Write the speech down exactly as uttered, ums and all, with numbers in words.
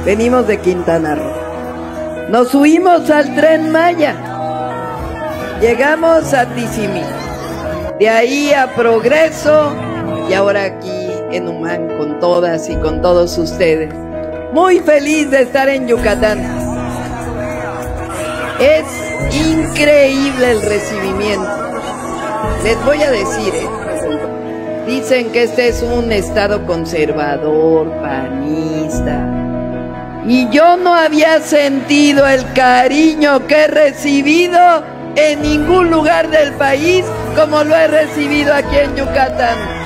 Venimos de Quintana Roo. Nos subimos al Tren Maya. Llegamos a Tizimín. De ahí a Progreso y ahora aquí en Humán con todas y con todos ustedes. Muy feliz de estar en Yucatán. Es increíble el recibimiento. Les voy a decir, ¿eh? Dicen que este es un estado conservador, panista. Y yo no había sentido el cariño que he recibido en ningún lugar del país como lo he recibido aquí en Yucatán.